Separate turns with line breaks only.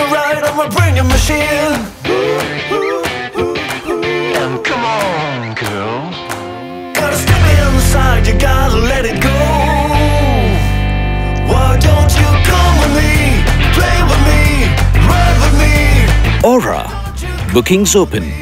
a ride, I'm a bringing machine.
And come on, girl.
Gotta step inside, you gotta let it go. Why don't you come with me, play with me, ride with me?
Aura. Bookings open.